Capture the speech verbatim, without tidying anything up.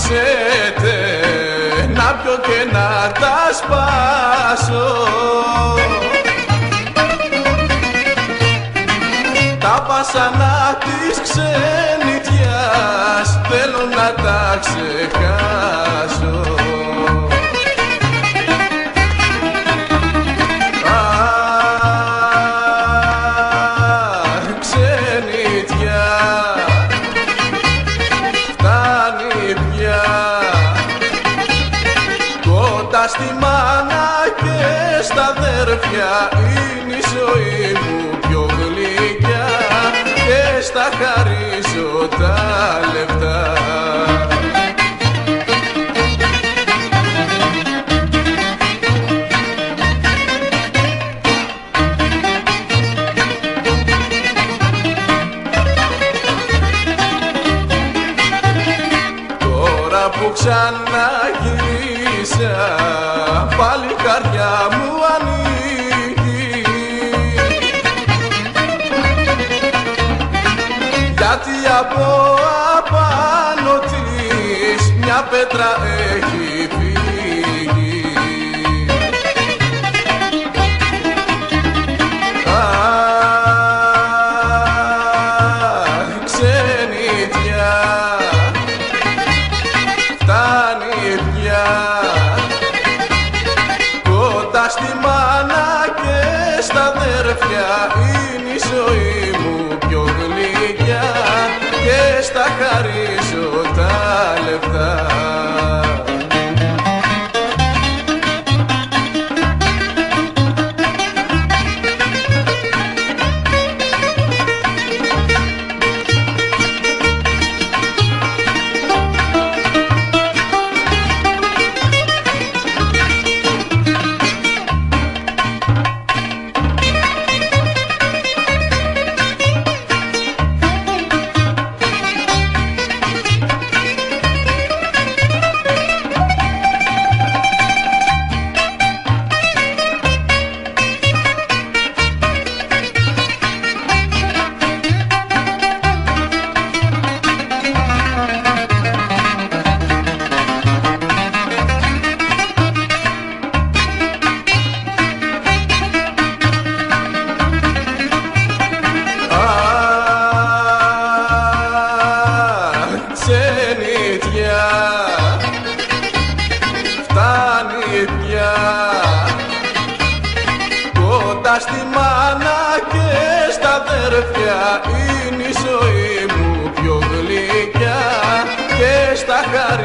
ανοίξετε να πιω και να τα σπάσω. Τα βασανά της ξενιτιάς θέλω να τα ξεχάσω. Στη μάνα και στα αδέρφια είναι η ζωή μου πιο γλυκιά και στα χαρίζω τα λεφτά. Τώρα που ξαναγύρισα πάλι η καρδιά μου ανοίγει, γιατί από απάνω της μια πέτρα έχει φύγει. Αχ, ξενιτιά, φτάνει πια. Στη μάνα και στα αδέρφια είναι η ζωή μου πιο γλυκιά και στα χαρίζω τα λεφτά. Ξενιτιά, φτάνει πια. Κοντά στη μάνα και στα αδέρφια είναι η ζωή μου πιο γλυκιά και στα χαρίζω